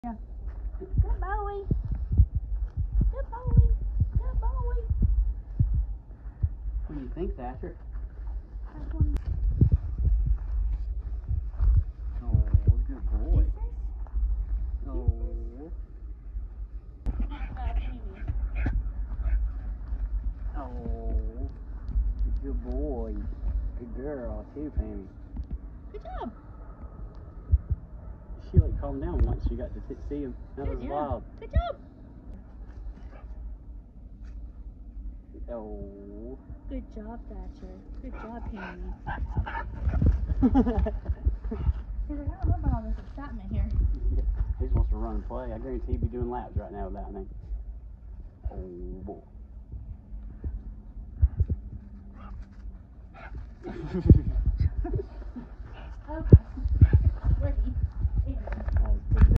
Yeah. Good boy. Good boy. Good boy. What do you think, Thatcher? Oh, good boy. Oh. Oh. Good boy. Good girl, too, Pammy. Good job. She like calmed down once you got to see him. That was wild. Good job. Oh. Good job, Thatcher. Good job, Pammy. He's like, I don't know about all this excitement here. Yeah, he just wants to run and play. I guarantee he'd be doing laps right now with that thing. Oh boy. Okay. Ready.